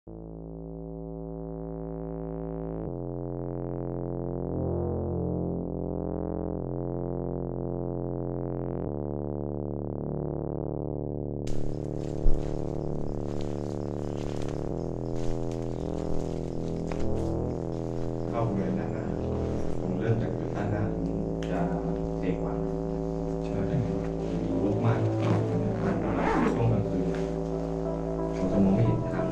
เข้าบริเวณด้านหน้าผมเริ่มจากจุดด้านหน้าจะเอกกว่าใช่ไหมลุกมากช่วงกลางคืนเราจะมองไม่เห็นทาง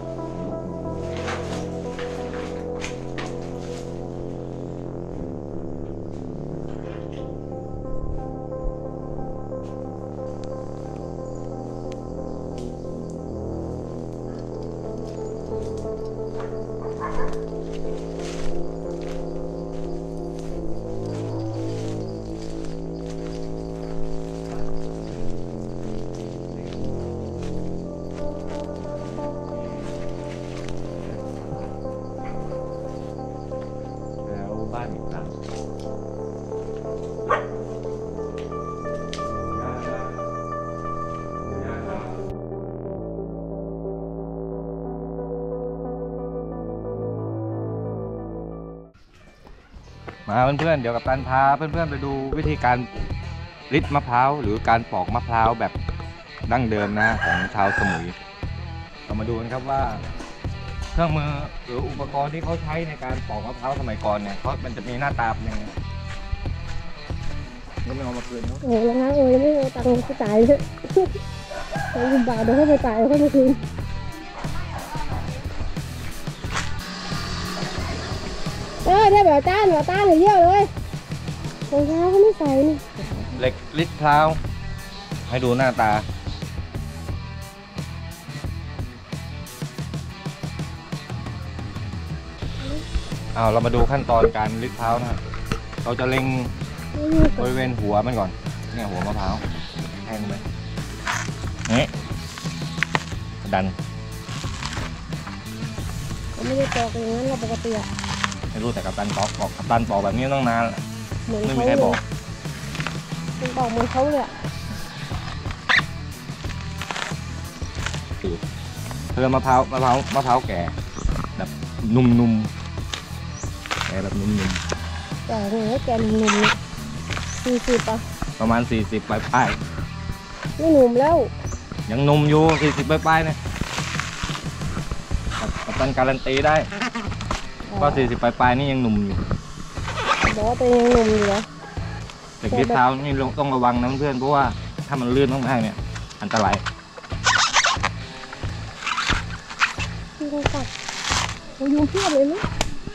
บ้านอีกหลังมาเพื่อนๆเดี๋ยวกับตันพาเพื่อนๆไปดูวิธีการริดมะพร้าวหรือการปอกมะพร้าวแบบดั้งเดิมนะของชาวสมุยเรามาดูกันครับว่าเครื่องมือหรืออุปกรณ์ที่เขาใช้ในการปอกมะพร้าวสมัยก่อนเนี่ยมันจะมีหน้าตาเป็นยังไงก็ไม่เอามาคืนเขาโอ้แล้วนะโอ้ยไม่เอาตังค์ไปจ่ายเลยไปยืมบาทเดี๋ยวเขาไปจ่ายเขาไม่คืนได้แบบต้านเลยเยอะเลยรองเท้าเขาไม่ใส่นี่เหล็กริดมะพร้าวให้ดูหน้าตาเรามาดูขั้นตอนการริดมะพร้าวนะเราจะเล็งบริเวณหัวมันก่อนเนี่ยหัวมะพร้าวแทงไปนี่ดันเขาไม่ได้ปอกอย่างนั้นเราปกติอะไม่รู้แต่กัปตันปอกแบบนี้ต้องนานไม่มีใครบอกมันปอกเหมือนเขาเลยเพื่อมะพร้าวแก่แบบนุ่มๆแก่แบบนุ่มๆแต่เนี่ยแกนุ่มๆ40ป่ะประมาณ40ปลายไม่หนุ่มแล้วยังนุ่มอยู่40ปลายเนี่ยกัปตันการันตีได้ก็40ปลายนี่ยังหนุ่มอยู่บอกว่าตัวยังหนุ่มอยู่เหรอแต่ริดเท้านี่ต้องระวังนะเพื่อนเพราะว่าถ้ามันลื่นมากๆเนี่ยอันตรายเรายุงเพียบเลยมั้ย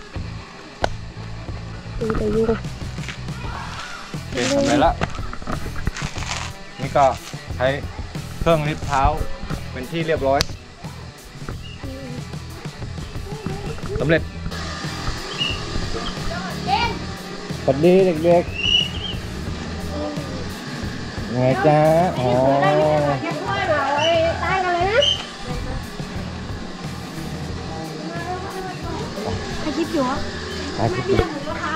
ตีแต่ยุงโอเคทำไปแล้วนี่ก็ใช้เครื่องริดเท้าเป็นที่เรียบร้อยสำเร็จสวัสดีเด็กๆไงจ๊ะอ๋อตายกันเลยนะใครคิดอยู่อ่ะใครคิดอยู่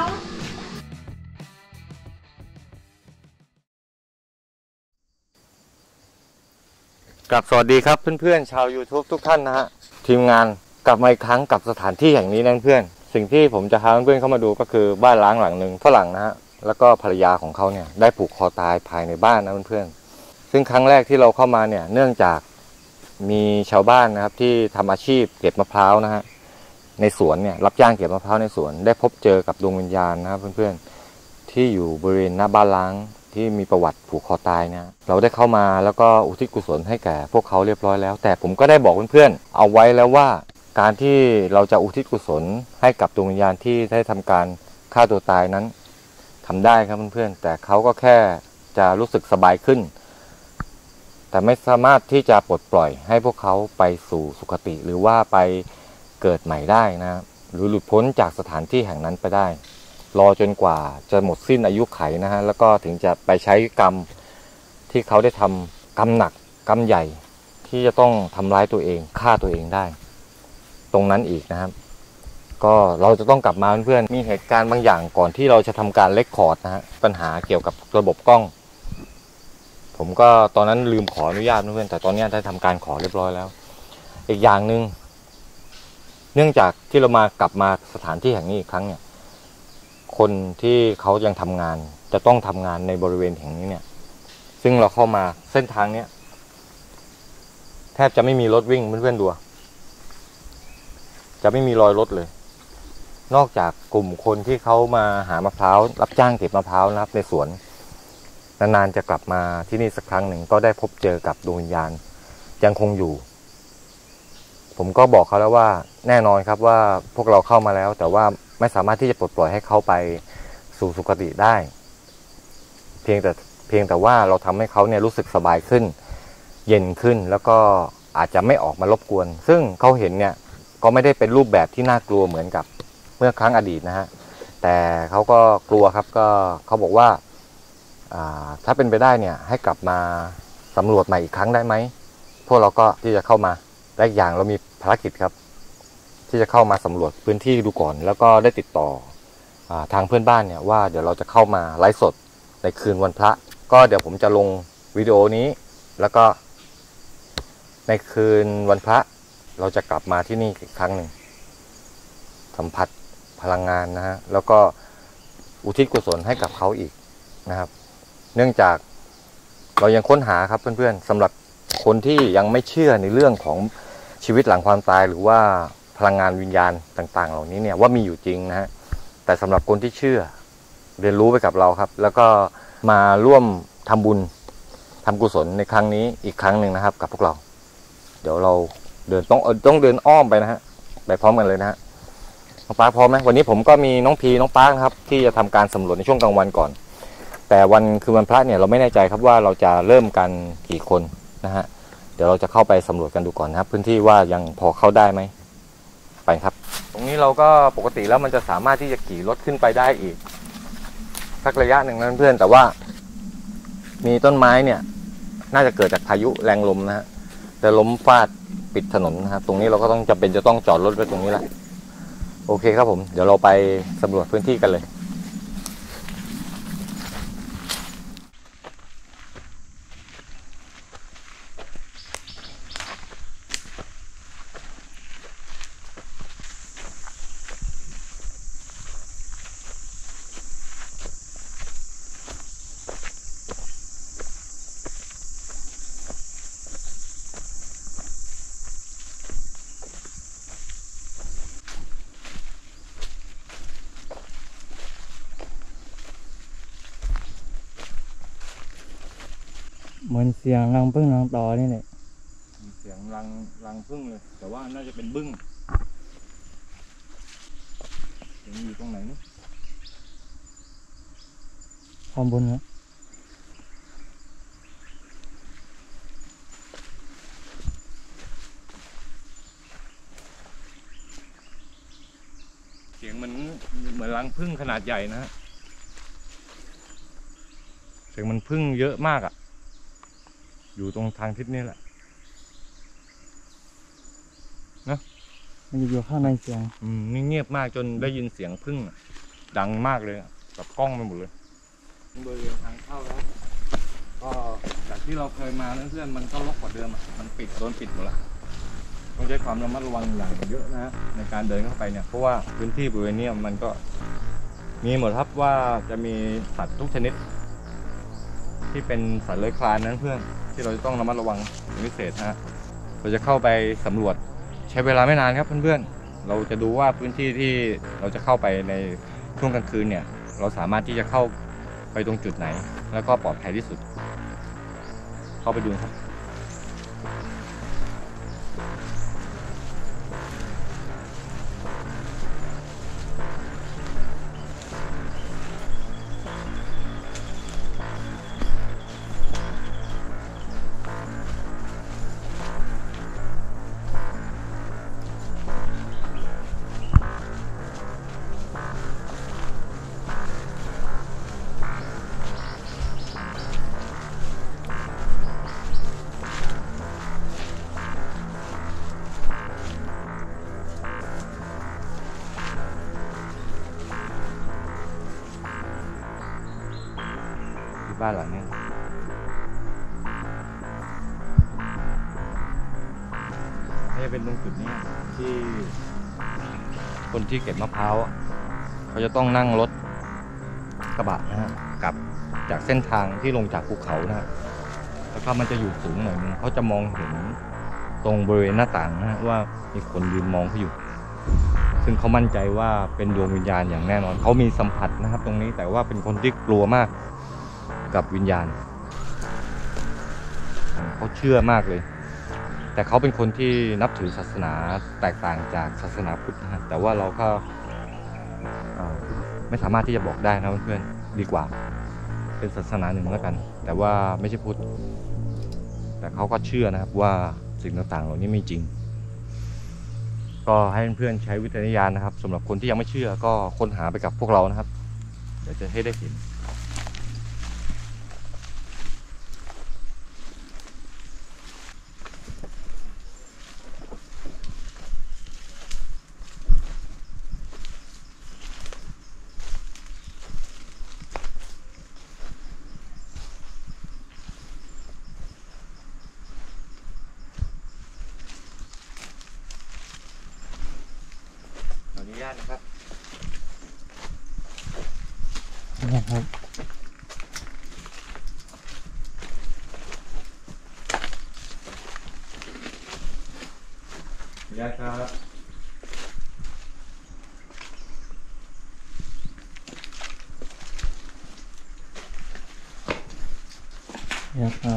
กับสวัสดีครับเพื่อนๆชาว YouTube ทุกท่านนะฮะทีมงานกลับมาอีกครั้งกับสถานที่แห่งนี้นะเพื่อนสิ่งที่ผมจะพาเพื่อนๆเข้ามาดูก็คือบ้านล้างหลังหนึ่งฝรั่งนะฮะแล้วก็ภรรยาของเขาเนี่ยได้ผูกคอตายภายในบ้านนะเพื่อนๆซึ่งครั้งแรกที่เราเข้ามาเนี่ยเนื่องจากมีชาวบ้านนะครับที่ทำอาชีพเก็บมะพร้าวนะฮะในสวนเนี่ยรับจ้างเก็บมะพร้าวในสวนได้พบเจอกับดวงวิญญาณนะครับเพื่อนๆที่อยู่บริเวณหน้าบ้านล้างที่มีประวัติผูกคอตายนะเราได้เข้ามาแล้วก็อุทิศกุศลให้แก่พวกเขาเรียบร้อยแล้วแต่ผมก็ได้บอกเพื่อนๆเอาไว้แล้วว่าการที่เราจะอุทิศกุศลให้กับดวงวิญญาณที่ได้ทำการฆ่าตัวตายนั้นทำได้ครับเพื่อนๆแต่เขาก็แค่จะรู้สึกสบายขึ้นแต่ไม่สามารถที่จะปลดปล่อยให้พวกเขาไปสู่สุคติหรือว่าไปเกิดใหม่ได้นะหรือหลุดพ้นจากสถานที่แห่งนั้นไปได้รอจนกว่าจะหมดสิ้นอายุไขนะฮะแล้วก็ถึงจะไปใช้กรรมที่เขาได้ทำกรรมหนักกรรมใหญ่ที่จะต้องทำร้ายตัวเองฆ่าตัวเองได้ตรงนั้นอีกนะครับก็เราจะต้องกลับมาเพื่อนๆมีเหตุการณ์บางอย่างก่อนที่เราจะทำการเรคคอร์ดนะฮะปัญหาเกี่ยวกับระบบกล้องผมก็ตอนนั้นลืมขออนุญาตเพื่อนแต่ตอนนี้ได้ทำการขอเรียบร้อยแล้วอีกอย่างหนึ่งเนื่องจากที่เรากลับมาสถานที่แห่งนี้อีกครั้งเนี่ยคนที่เขายังทำงานจะต้องทำงานในบริเวณแห่งนี้เนี่ยซึ่งเราเข้ามาเส้นทางเนี้ยแทบจะไม่มีรถวิ่งเพื่อนๆดูจะไม่มีรอยรถเลย นอกจากกลุ่มคนที่เขามาหามะพร้าวรับจ้างเก็บมะพร้าวนะครับในสวนนานๆจะกลับมาที่นี่สักครั้งหนึ่งก็ได้พบเจอกับดวงวิญญาณยังคงอยู่ผมก็บอกเขาแล้วว่าแน่นอนครับว่าพวกเราเข้ามาแล้วแต่ว่าไม่สามารถที่จะปลดปล่อยให้เขาไปสู่สุคติได้เพียงแต่ว่าเราทำให้เขาเนี่ยรู้สึกสบายขึ้นเย็นขึ้นแล้วก็อาจจะไม่ออกมารบกวนซึ่งเขาเห็นเนี่ยก็ไม่ได้เป็นรูปแบบที่น่ากลัวเหมือนกับเมื่อครั้งอดีตนะฮะแต่เขาก็กลัวครับก็เขาบอกว่าถ้าเป็นไปได้เนี่ยให้กลับมาสำรวจใหม่อีกครั้งได้ไหมพวกเราก็ที่จะเข้ามาและอย่างเรามีภารกิจครับที่จะเข้ามาสำรวจพื้นที่ดูก่อนแล้วก็ได้ติดต่อทางเพื่อนบ้านเนี่ยว่าเดี๋ยวเราจะเข้ามาไลฟ์สดในคืนวันพระก็เดี๋ยวผมจะลงวิดีโอนี้แล้วก็ในคืนวันพระเราจะกลับมาที่นี่อีกครั้งหนึ่งสัมผัสพลังงานนะฮะแล้วก็อุทิศกุศลให้กับเขาอีกนะครับเนื่องจากเรายังค้นหาครับเพื่อนๆสำหรับคนที่ยังไม่เชื่อในเรื่องของชีวิตหลังความตายหรือว่าพลังงานวิญญาณต่างๆเหล่านี้เนี่ยว่ามีอยู่จริงนะฮะแต่สำหรับคนที่เชื่อเรียนรู้ไปกับเราครับแล้วก็มาร่วมทำบุญทำกุศลในครั้งนี้อีกครั้งหนึ่งนะครับกับพวกเราเดี๋ยวเราต้องเดินอ้อมไปนะฮะไปพร้อมกันเลยนะฮะน้องปาร์คพร้อมไหมวันนี้ผมก็มีน้องพีน้องปาร์คนะครับที่จะทำการสำรวจในช่วงกลางวันก่อนแต่วันคือวันพระเนี่ยเราไม่แน่ใจครับว่าเราจะเริ่มกันกี่คนนะฮะเดี๋ยวเราจะเข้าไปสำรวจกันดูก่อนนะครับพื้นที่ว่ายังพอเข้าได้ไหมไปครับตรงนี้เราก็ปกติแล้วมันจะสามารถที่จะขี่รถขึ้นไปได้อีกสักระยะหนึ่งนะเพื่อนแต่ว่ามีต้นไม้เนี่ยน่าจะเกิดจากพายุแรงลมนะฮะจะล้มฟาดปิดถนนนะครับตรงนี้เราก็ต้องจำเป็นจะต้องจอดรถไว้ตรงนี้แหละโอเคครับผมเดี๋ยวเราไปสำรวจพื้นที่กันเลยเหมือนเสียงรังพึ่งรังต่อนี่แหละเสียงรังพึ่งเลยแต่ว่าน่าจะเป็นบึ้งเสียงอยู่ตรงไหนนี่ข้างบนนะเสียงเหมือนรังพึ่งขนาดใหญ่นะฮะเสียงมันพึ่งเยอะมากอ่ะอยู่ตรงทางทิศนี้แหละนะมันอยู่ข้างในเสียงเงียบมากจนได้ยินเสียงพึ่งดังมากเลยกับกล้องไปหมดเลยบริเวณทางเข้าแล้วก็จากที่เราเคยมาเพื่อนมันก็รกกว่าเดิมมันโดนปิดหมดแล้วต้องใช้ความระมัดระวังอย่างเยอะนะในการเดินเข้าไปเนี่ยเพราะว่าพื้นที่บริเวณนี้มันก็มีหมดครับว่าจะมีสัตว์ทุกชนิดที่เป็นสัตว์เลื้อยคลานนั้นเพื่อนที่เราจะต้องระมัดระวังเป็นพิเศษฮะเราจะเข้าไปสำรวจใช้เวลาไม่นานครับเพื่อนๆเราจะดูว่าพื้นที่ที่เราจะเข้าไปในช่วงกลางคืนเนี่ยเราสามารถที่จะเข้าไปตรงจุดไหนแล้วก็ปลอดภัยที่สุดเข้าไปดูครับบ้านหลังนี้นี่เป็นตรงจุดนี้ที่คนที่เก็บมะพร้าวเขาจะต้องนั่งรถกระบะนะฮะกลับจากเส้นทางที่ลงจากภูเขานะฮะแล้วก็มันจะอยู่สูงหน่อยนึงเขาจะมองเห็นตรงบริเวณหน้าต่างนะฮะว่ามีคนยืนมองเขาอยู่ซึ่งเขามั่นใจว่าเป็นดวงวิญญาณอย่างแน่นอนเขามีสัมผัสนะครับตรงนี้แต่ว่าเป็นคนที่กลัวมากกับวิญญาณเขาเชื่อมากเลยแต่เขาเป็นคนที่นับถือศาสนาแตกต่างจากศาสนาพุทธนะฮะแต่ว่าเราก็ไม่สามารถที่จะบอกได้นะเพื่อนๆดีกว่าเป็นศาสนาหนึ่งแล้วกันแต่ว่าไม่ใช่พุทธแต่เขาก็เชื่อนะครับว่าสิ่งต่างๆเหล่านี้ไม่จริงก็ให้เพื่อนๆใช้วิจารณญาณนะครับสำหรับคนที่ยังไม่เชื่อก็ค้นหาไปกับพวกเรานะครับเดี๋ยวจะให้ได้เห็นขออนุญาตนะครับเนี่ยครับขออนุญาตครับเนี่ยครับ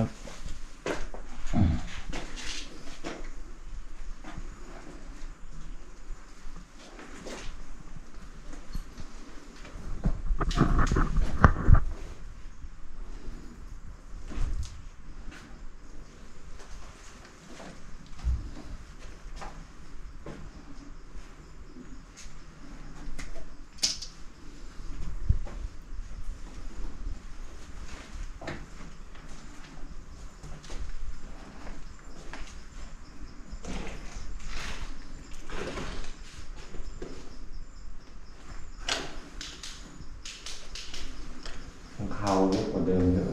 ของเขาเยอะกว่าเดิมเยอะ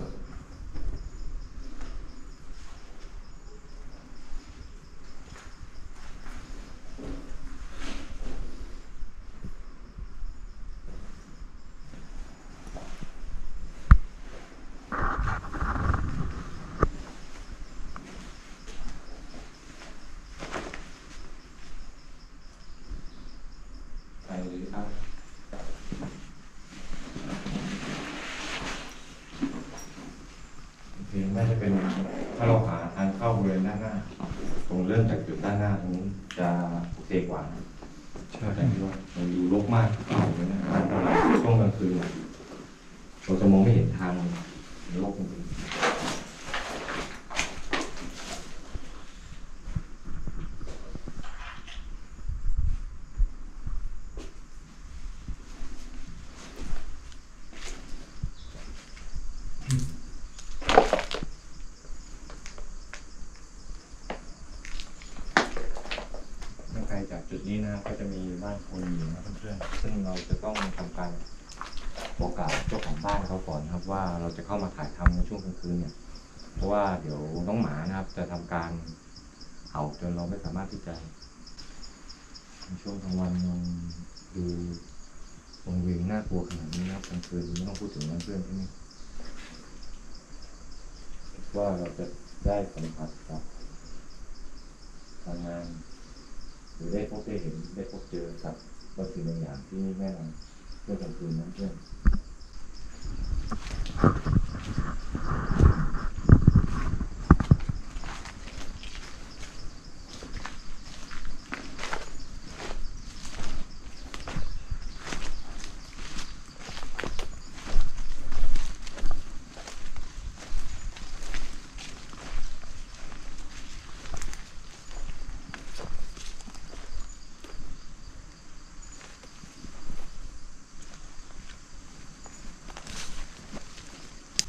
ไปเลยครับน่าจะเป็นถ้าเราหาทางเข้าบริเวณด้านหน้าตรงเริ่มจากจุดด้านหน้าตรงนี้จะโอเคกว่าใช่แต่ที่ว่ามันดูรกมากเลยนะช่วงกลางคืนเราจะมองไม่เห็นทางรกจริงไกลจากจุดนี้นะก็จะมีบ้านคนอยู่นะเพื่อนๆซึ่งเราจะต้องทำการบอกกล่าวเจ้าของบ้านเขาก่อนครับว่าเราจะเข้ามาถ่ายทำในช่วงกลางคืนเนี่ยเพราะว่าเดี๋ยวน้องหมานะครับจะทำการเห่าจนเราไม่สามารถที่จะในช่วงกลางวันมันดูวงเวงน่ากลัวขนาดนี้นะครับกลางคืนไม่ต้องพูดถึงเพื่อนที่นี่ว่าเราจะได้สัมผัสกับพลังงานหรือได้พบได้เห็นได้พบเจอกับบางสิ่งบางอย่างที่แน่นอนเมื่อกลางคืนนั้นเพื่อนเ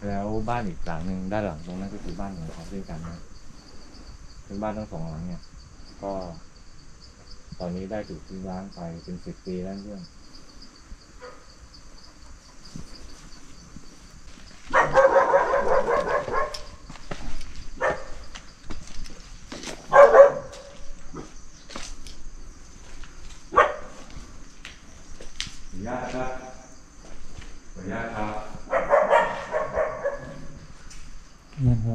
แล้วบ้านอีกหลังหนึ่งด้านหลังตรงนั้นก็คือบ้านของเขาด้วยกันนะเป็นบ้านทั้งสองหลังเนี่ยก็ตอนนี้ได้ถูกทิ้งร้างไปเป็น10 ปีแล้วเพื่อนขออนุญาตครับขออนุญาตครับเนี่ยครับ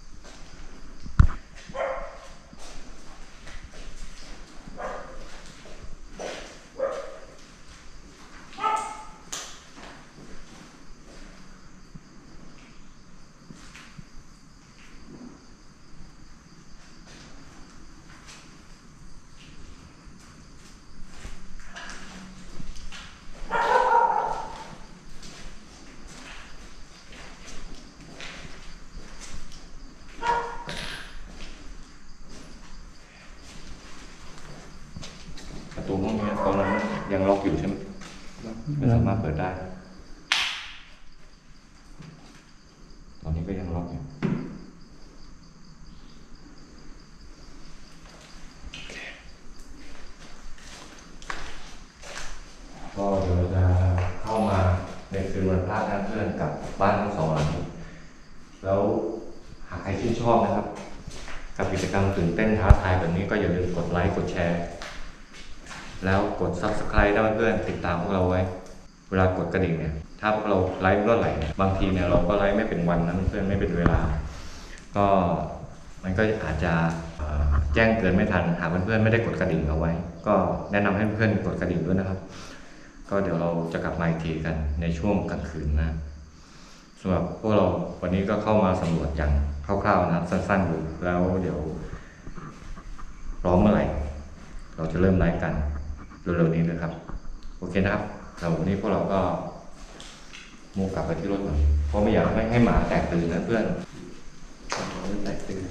ประตูห้องนี้ตอนนั้นยังล็อกอยู่ใช่ไหมไม่สามารถเปิดได้ ตอนนี้ก็ยังล็อกอยู่ก็เดี๋ยวเราจะเข้ามาในคืนวันพระนะเพื่อนกับบ้านทั้งสองหลังแล้วหากใครชื่นชอบนะครับกับกิจกรรมตื่นเต้นท้าทายแบบนี้ก็อย่าลืมกดไลค์กดแชร์แล้วกด Subscribe ได้เพื่อนติดตามพวกเราไว้เวลากดกระดิ่งเนี่ยถ้าพวกเราไลฟ์เมื่อไหร่บางทีเนี่ยเราก็ไลฟ์ไม่เป็นวันนะเพื่อนไม่เป็นเวลาก็มันก็อาจจะแจ้งเตือนไม่ทันหากเพื่อนๆไม่ได้กดกระดิ่งเอาไว้ก็แนะนำให้เพื่อนกดกระดิ่งด้วยนะครับก็เดี๋ยวเราจะกลับมาอีกทีกันในช่วงกลางคืนนะสำหรับพวกเราวันนี้ก็เข้ามาสำรวจอย่างคร่าวๆนะสั้นๆดูแล้วเดี๋ยวพร้อมเมื่อไหร่เราจะเริ่มไลฟ์กันเร็วๆนี้เลยครับโอเคนะครับแล้ววันนี้พวกเราก็มุ่งกลับไปที่รถก่อนเพราะไม่อยากให้หมาแตกตื่นนะเพื่อนแตกตื่น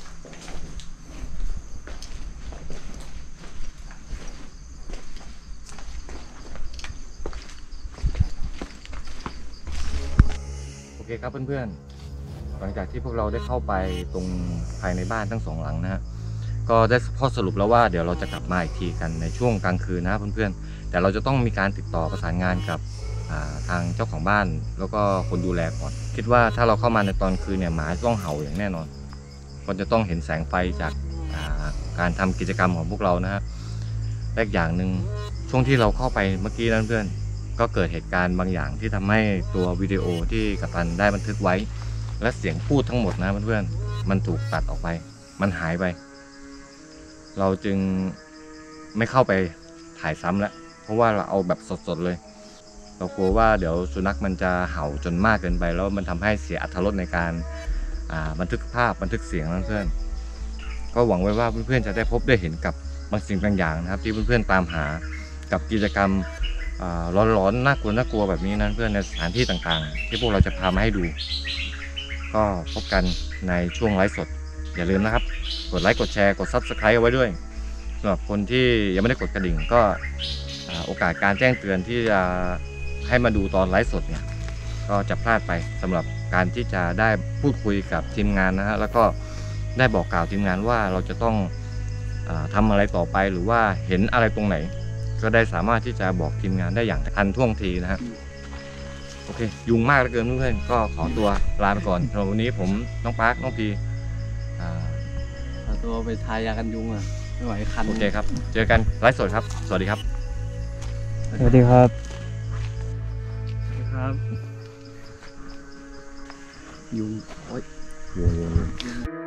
โอเคครับเพื่อนๆหลังจากที่พวกเราได้เข้าไปตรงภายในบ้านทั้งสองหลังนะฮะก็ได้ข้อสรุปแล้วว่าเดี๋ยวเราจะกลับมาอีกทีกันในช่วงกลางคืนนะเพื่อนๆแต่เราจะต้องมีการติดต่อประสานงานกับทางเจ้าของบ้านแล้วก็คนดูแลก่อนคิดว่าถ้าเราเข้ามาในตอนคืนเนี่ยหมาต้องเห่าอย่างแน่นอนก็จะต้องเห็นแสงไฟจากการทำกิจกรรมของพวกเรานะฮะและอีกอย่างหนึ่งช่วงที่เราเข้าไปเมื่อกี้นั้นเพื่อนก็เกิดเหตุการณ์บางอย่างที่ทำให้ตัววิดีโอที่กัปตันได้บันทึกไว้และเสียงพูดทั้งหมดนะเพื่อนๆมันถูกตัดออกไปมันหายไปเราจึงไม่เข้าไปถ่ายซ้ำแล้วเพราะว่าเราเอาแบบสดๆเลยเรากลัวว่าเดี๋ยวสุนัขมันจะเห่าจนมากเกินไปแล้วมันทำให้เสียอรรถรสในการบันทึกภาพบันทึกเสียงนะเพื่อนก็หวังไว้ว่าเพื่อนๆจะได้พบได้เห็นกับบางสิ่งบางอย่างนะครับที่เพื่อนๆตามหากับกิจกรรมร้อนๆน่ากลัวแบบนี้นะเพื่อนในสถานที่ต่างๆที่พวกเราจะพามาให้ดูก็พบกันในช่วงไลฟ์สดอย่าลืมนะครับกดไลค์กดแชร์กด Subscribe เอาไว้ด้วยสำหรับคนที่ยังไม่ได้กดกระดิ่งก็โอกาสการแจ้งเตือนที่จะให้มาดูตอนไลฟ์สดเนี่ยก็จะพลาดไปสำหรับการที่จะได้พูดคุยกับทีมงานนะฮะแล้วก็ได้บอกกล่าวทีมงานว่าเราจะต้องทำอะไรต่อไปหรือว่าเห็นอะไรตรงไหนก็ได้สามารถที่จะบอกทีมงานได้อย่างทันท่วงทีนะฮะโอเคยุงมากเหลือเกินเพื่อนๆก็ขอตัวลาไปก่อนสำหรับวันนี้ผมน้องปาร์คน้องพีเอาตัวไปทายากันยุงอ่ะไม่ไหวคันโอเคครับเจอกันไลฟ์สดครับสวัสดีครับสวัสดีครับครับ ยุงโอ๊ยยุง